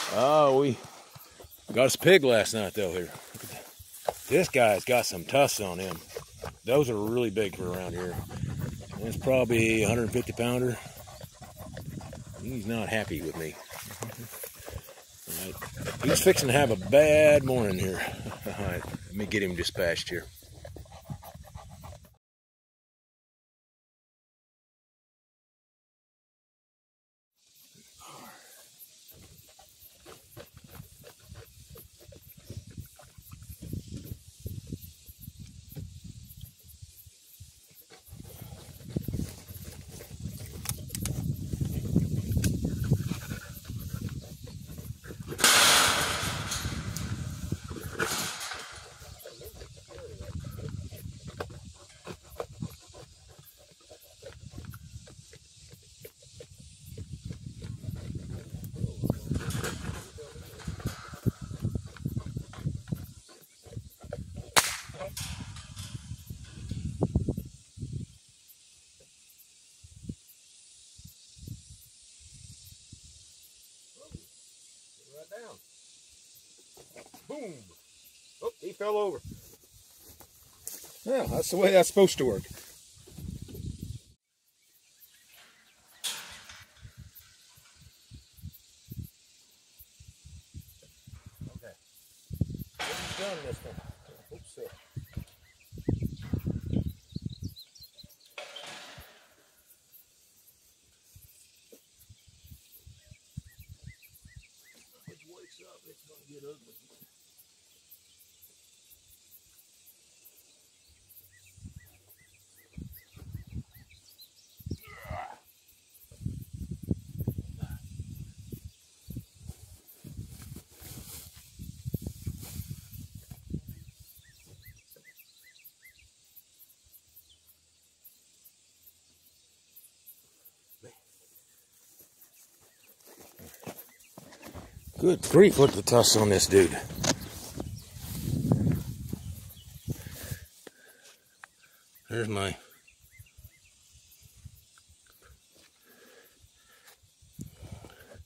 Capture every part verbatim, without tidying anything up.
Oh, we got us a pig last night though here. This guy's got some tusks on him. Those are really big for around here. It's probably a one hundred fifty pounder. He's not happy with me. Right. He's fixing to have a bad morning here. All right, let me get him dispatched here. Down. Boom! Oh, he fell over. Yeah, that's the way that's supposed to work. Okay. What's done this one? Oops, sorry. Wakes up, it's gonna get ugly. Good grief, look at the tusks on this dude. There's my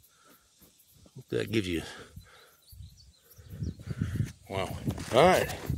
hope that gives you wow. All right.